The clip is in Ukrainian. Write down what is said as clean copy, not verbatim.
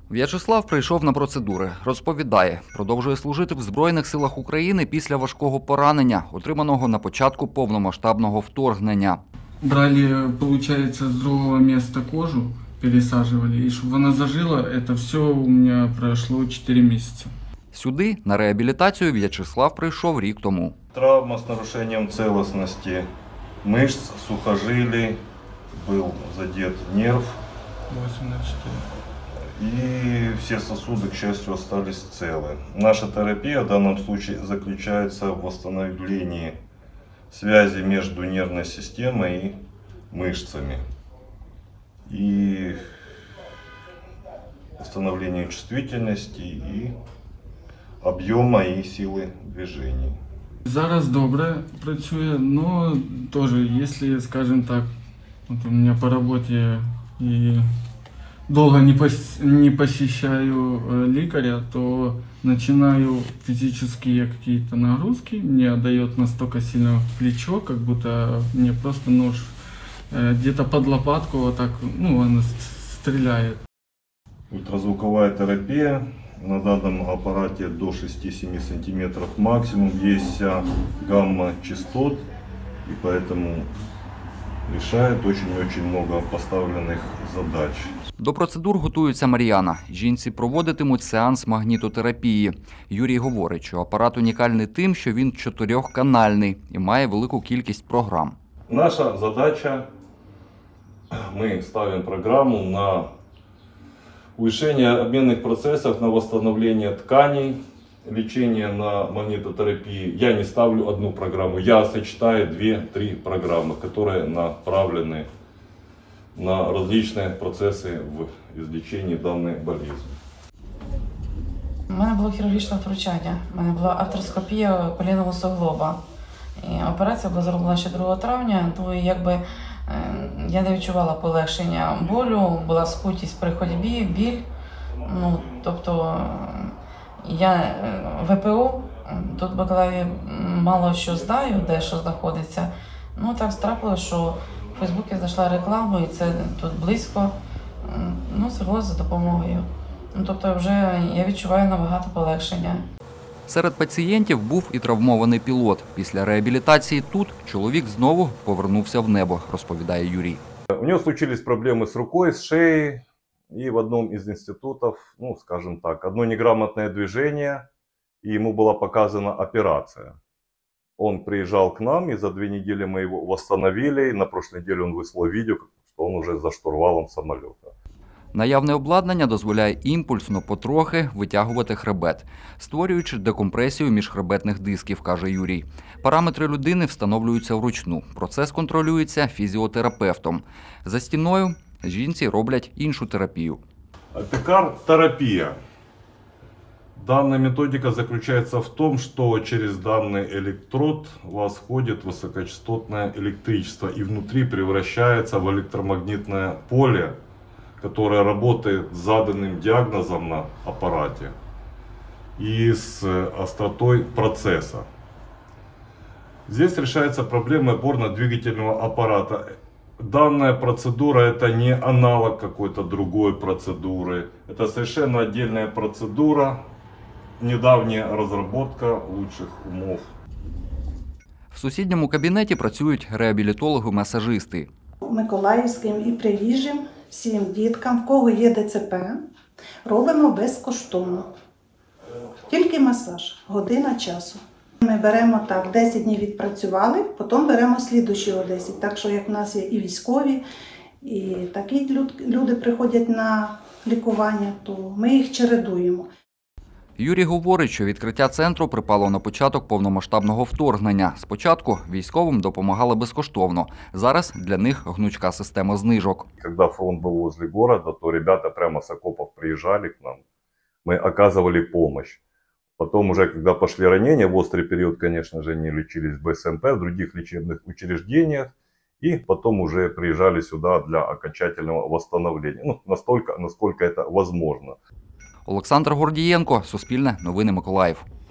В'ячеслав прийшов на процедури. Розповідає, продовжує служити в Збройних силах України після важкого поранення, отриманого на початку повномасштабного вторгнення. Брали, получается, с другого места кожу, пересаживали, и чтобы она зажила, это все у меня прошло 4 месяца. Сюди на реабілітацію В'ячеслав прийшов рік тому. Травма с нарушением целостности мышц, сухожилий, был задет нерв. 8/4. И все сосуды, к счастью, остались целы. Наша терапия в данном случае заключается в восстановлении связи между нервной системой и мышцами. И восстановлению чувствительности, и объема, и силы движений. Зараз добре працює, но тоже, если, скажем так, вот у меня по работе и долго не посещаю лекаря, то начинаю физические какие-то нагрузки, мне отдает настолько сильно плечо, как будто мне просто нож где-то под лопатку вот так, ну, он стреляет. Ультразвуковая терапия. На данном аппарате до 6-7 сантиметров максимум. Есть гамма-частот, и поэтому решает очень много поставленных задач. До процедур готується Мар'яна. Жінці проводитимуть сеанс магнітотерапії. Юрій говорить, що апарат унікальний тим, що він 4-канальний і має велику кількість програм. Наша задача, мы ставим программу на улучшение обменных процессов, на восстановление тканей, лечение на магнитотерапии. Я не ставлю одну программу, я сочетаю 2-3 программы, которые направлены на различные процессы в излечении данной болезни. У мене було хірургічне втручання, у мене була артроскопія колінного суглоба. І операція була зроблена ще 2 травня, то якби я не відчувала полегшення болю, була скутість при ходьбі, біль. Ну, тобто я ВПО, тут в Миколаєві мало що знаю, де що знаходиться. Ну так трапилося, що в Фейсбуці знайшла рекламу, і це тут близько. Ну, звернулася за допомогою. Ну, тобто вже я відчуваю набагато полегшення. Серед пацієнтів був і травмований пілот. Після реабілітації тут чоловік знову повернувся в небо, розповідає Юрій. У него случились проблемы с рукой, с шеей, и в одном из институтов, ну, скажем так, одно неграмотное движение, и ему была показана операция. Он приезжал к нам, и за 2 недели мы его восстановили, и на прошлой неделе он выслал видео, что он уже за штурвалом самолета. Наявне обладнання дозволяє імпульсно потрохи витягувати хребет, створюючи декомпресію міжхребетних дисків, каже Юрій. Параметри людини встановлюються вручну. Процес контролюється фізіотерапевтом. За стіною жінці роблять іншу терапію. Апикар-терапия. Данная методика заключается в том, что через данный электрод у вас входит высокочастотное электричество и внутри превращается в электромагнитное поле, которая работает с заданным диагнозом на аппарате и с остротой процесса. Здесь решается проблема опорно-двигательного аппарата. Данная процедура – это не аналог какой-то другой процедуры. Это совершенно отдельная процедура, недавняя разработка лучших умов. В сусідньому кабінеті працюють реабілітологи-масажисти. Миколаївським і приїжджим всім діткам, в кого є ДЦП, робимо безкоштовно. Тільки масаж, година часу. Ми беремо так, 10 днів відпрацювали, потім беремо слідуючі 10. Так що як в нас є і військові, і такі люди приходять на лікування, то ми їх чередуємо. Юрій говорить, що відкриття центру припало на початок повномасштабного вторгнення. Спочатку військовим допомагали безкоштовно. Зараз для них гнучка система знижок. Когда фронт был возле города, то ребята прямо с окопов приезжали к нам. Мы оказывали помощь. Потом уже, когда пошли ранения, в острый период, конечно же, они лечились в БСМП, в других лечебных учреждениях. И потом уже приезжали сюда для окончательного восстановления. Ну, настолько, насколько это возможно. Олександр Гордієнко, Суспільне, Новини Миколаїв.